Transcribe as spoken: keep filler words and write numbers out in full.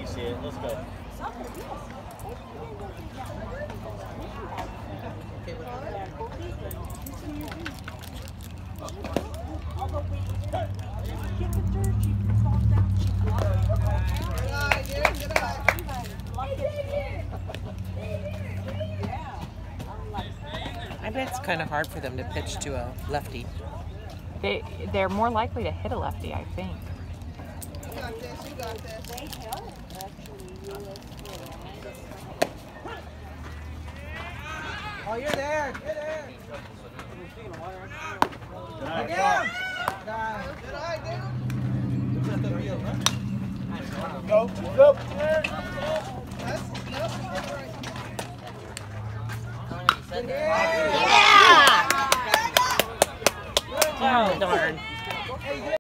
you see it. Let's go. I bet it's kind of hard for them to pitch to a lefty. They, they're more likely to hit a lefty, I think. You got this, you got this. They help, actually. Oh, you're there. You're there. Good eye, down. Good eye, dude. Look at the wheel, huh? Go, go. That's, that's right. Yeah! Oh, darn.